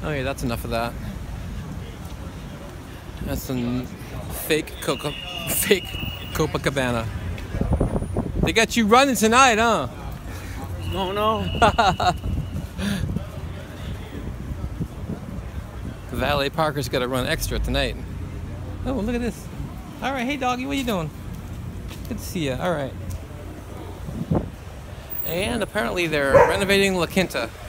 Okay, that's enough of that. That's some fake Copacabana. They got you running tonight, huh? No. Valet Parker's got to run extra tonight. Oh, look at this. All right, hey doggy, what you doing? Good to see you. All right. And apparently they're renovating La Quinta.